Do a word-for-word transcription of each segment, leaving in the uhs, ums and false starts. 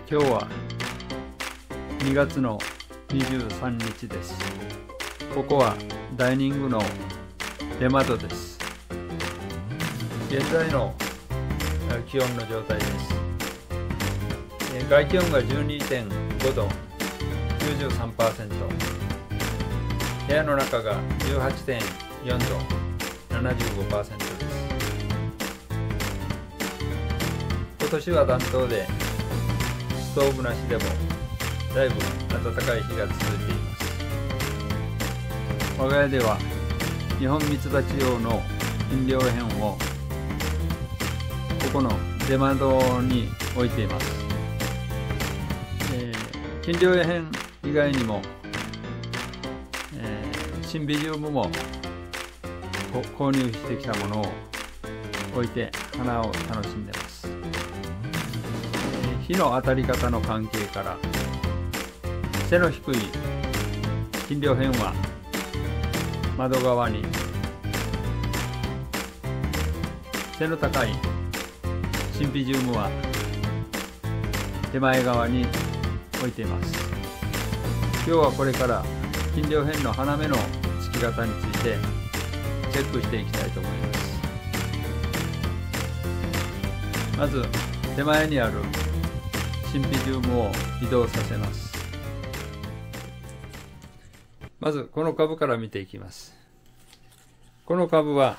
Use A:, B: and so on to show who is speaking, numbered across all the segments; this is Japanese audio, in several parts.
A: えー、今日はにがつのにじゅうさんにちです。ここはダイニングの出窓です。現在の気温の状態です。えー、外気温が じゅうにてんごど、きゅうじゅうさんパーセント、部屋の中が じゅうはちてんよんど、ななじゅうごパーセント です。今年は暖冬でストーブなしでもだいぶ暖かい日が続いています。我が家ではニホンミツバチ用の金陵片をここの出窓に置いています。えー、金陵片以外にも、えー、シンビジウムも購入してきたものを置いて花を楽しんでいます。日の当たり方の関係から背の低い金陵片は窓側に、背の高いシンビジウムは手前側に置いています。今日はこれから金陵片の花芽のつき方についてチェックしていきたいと思います。まず手前にあるシンビジウムを移動させます。まずこの株から見ていきます。この株は、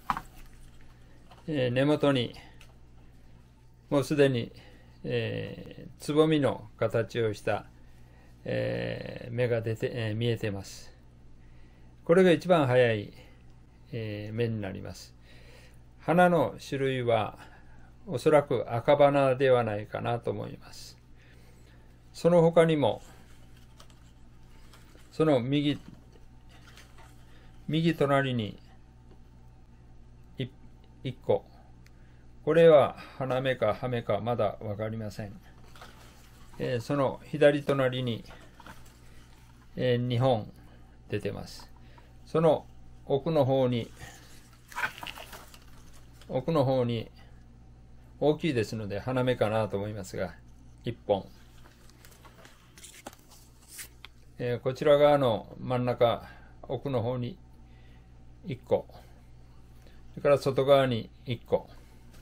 A: えー、根元にもうすでに、えー、つぼみの形をした、えー、芽が出て、えー、見えています。これが一番早い、えー、芽になります。花の種類はおそらく赤花ではないかなと思います。その他にも、その右、右隣にいっこ、これは花芽か葉芽かまだ分かりません。えー、その左隣に、えー、にほん出てます。その奥の方に、奥の方に大きいですので花芽かなと思いますが、いっぽん。えー、こちら側の真ん中、奥の方にいっこ。それから外側にいっこ。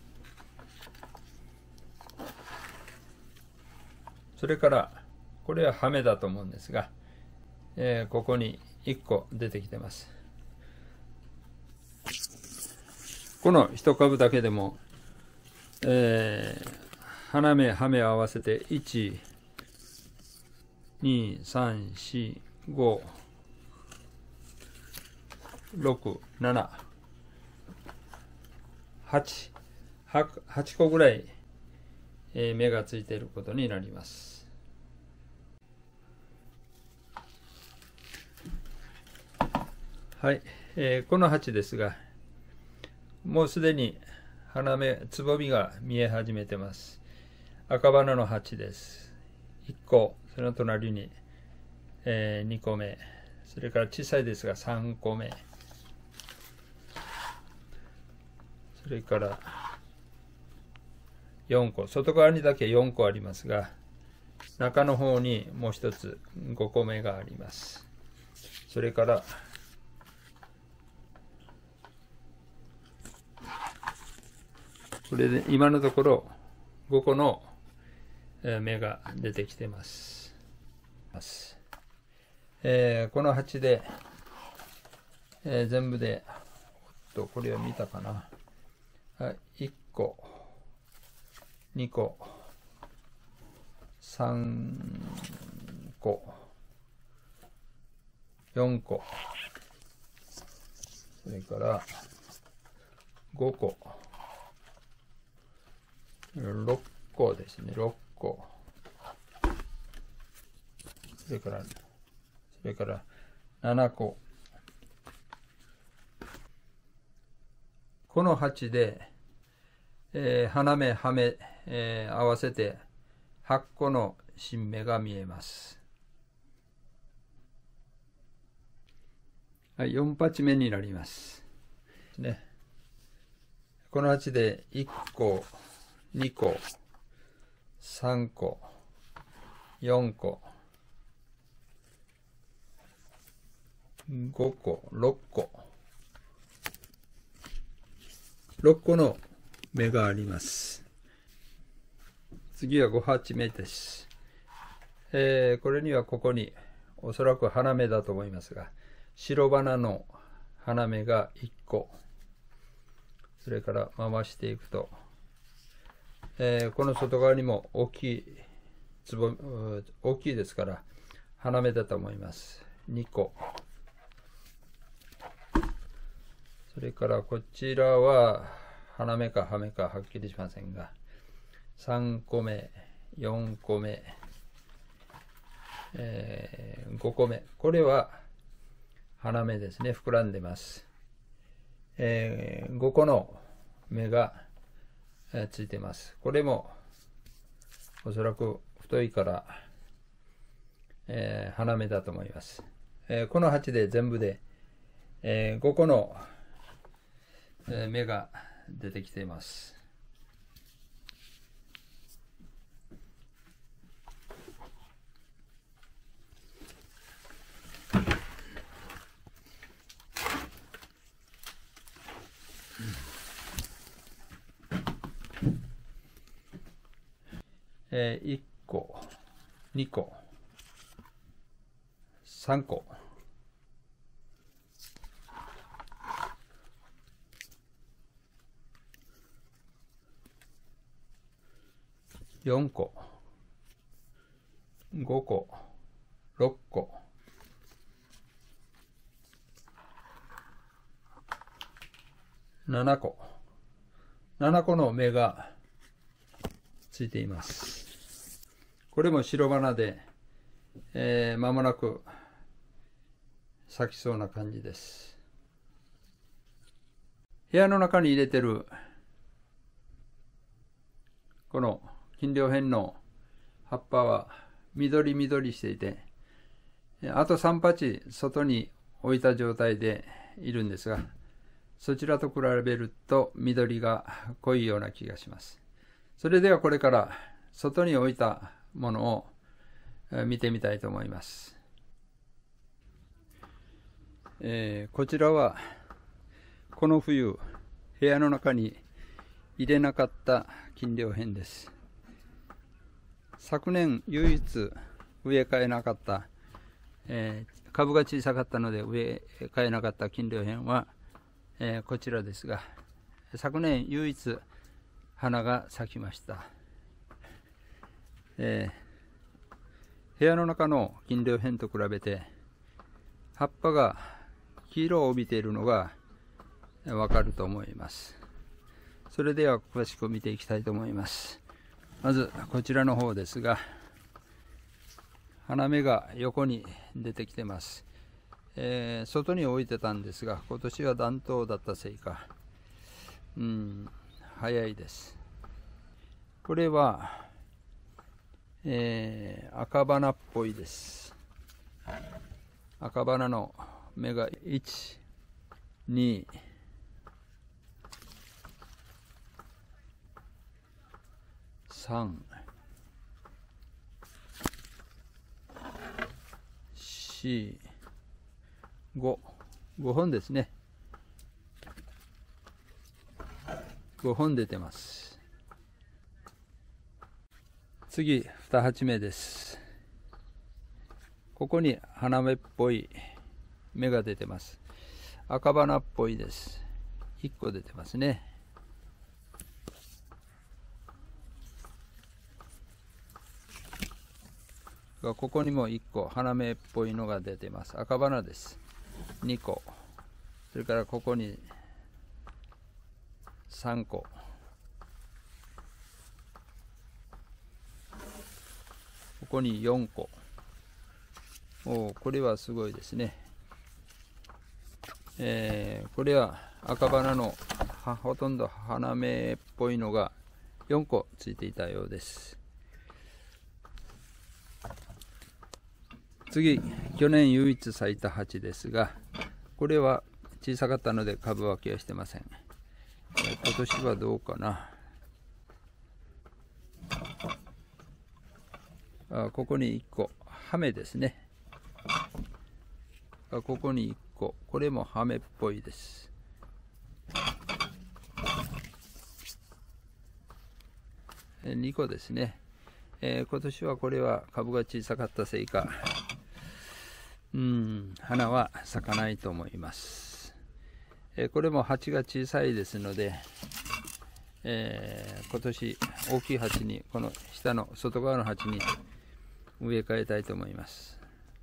A: それから、これは葉芽だと思うんですが、えー、ここにいっこ出てきてます。この一株だけでも、えー、花芽、葉芽を合わせていち、に、さん、し、ご、ろく、なな、はち、はちこぐらい、えー、芽がついていることになります。はい、えー、この鉢ですが、もうすでに花芽、つぼみが見え始めてます。赤花の鉢です。いっこ、その隣に、えー、にこめ、それから小さいですがさんこめ、それからよんこ、外側にだけよんこありますが、中の方にもう一つごこめがあります。それからこれで今のところごこの芽が出てきてます。えー、この鉢で、えー、全部で、おっと、これは見たかな。はい、いっこ、にこ、さんこ、よんこ、それからごこ、ろっこですね、ろっこ。それから、それからななこ。この鉢で、えー、花芽、葉芽、えー、合わせてはっこの新芽が見えます。はい、よん鉢目になります。ね、この鉢でいっこ、にこ、さんこ、 よんこ、ごこ、ろっこ、ろっこの芽があります。次はご鉢目です。えー、これにはここにおそらく花芽だと思いますが、白花の花芽がいっこ、それから回していくと、えー、この外側にも大きいつぼ大きいですから花芽だと思います。にこ、それからこちらは花芽か葉芽かはっきりしませんが、さんこめ、よんこめ、えー、ごこめ、これは花芽ですね。膨らんでます。えー、ごこの芽が、えー、ついてます。これもおそらく太いから、えー、花芽だと思います。えー、この鉢で全部で、えー、ごこの、えー、芽が出てきています。えー、いっこ、にこ、さんこ、よんこ、ごこ、ろっこ、ななこ、ななこの芽がついています。これも白花で、えー、間もなく咲きそうな感じです。部屋の中に入れてるこの金陵片の葉っぱは緑緑していて、あとさん鉢外に置いた状態でいるんですが、そちらと比べると緑が濃いような気がします。それではこれから外に置いたものを見てみたいと思います。えー、こちらはこの冬部屋の中に入れなかった金陵片です。昨年唯一植え替えなかった、えー、株が小さかったので植え替えなかった金陵片は、えー、こちらですが、昨年唯一花が咲きました。えー、部屋の中の金陵片と比べて葉っぱが黄色を帯びているのがわかると思います。それでは詳しく見ていきたいと思います。まずこちらの方ですが、花芽が横に出てきてます。えー、外に置いてたんですが、今年は暖冬だったせいか、うん、早いです。これは、えー、赤花っぽいです。赤花の芽がいち、に、さん、し、ご、ごほんですね。ごほん出てます。次、に鉢目です。ここに花芽っぽい芽が出てます。赤花っぽいです。いっこ出てますね。ここにもいっこ花芽っぽいのが出てます。赤花です。にこ、それからここにさんこ、ここによんこ。お、これはすごいですね。えー、これは赤花のほとんど花芽っぽいのがよんこついていたようです。次、去年唯一咲いた鉢ですが、これは小さかったので株分けはしてません。今年はどうかな。 あここにいっこハメですね。あここにいっこ、これもハメっぽいです。にこですね。えー、今年はこれは株が小さかったせいか、うん、花は咲かないと思います。えー、これも鉢が小さいですので、えー、今年大きい鉢に、この下の外側の鉢に植え替えたいと思います。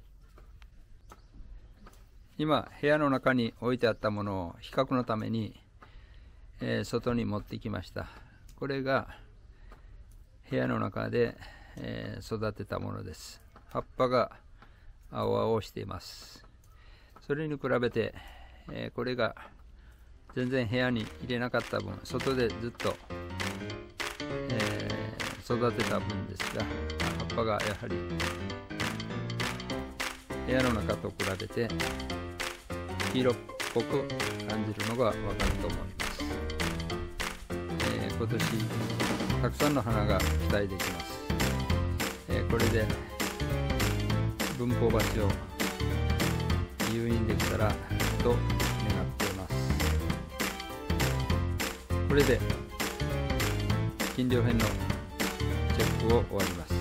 A: 今部屋の中に置いてあったものを比較のために、えー、外に持ってきました。これが部屋の中で、えー、育てたものです。葉っぱが青々しています。それに比べて、えー、これが全然部屋に入れなかった分、外でずっと、えー、育てた分ですが、葉っぱがやはり部屋の中と比べて黄色っぽく感じるのがわかると思います。えー、今年たくさんの花が期待できます。えー、これで分蜂鉢を誘引できたらと願っています。これで近両辺のチェックを終わります。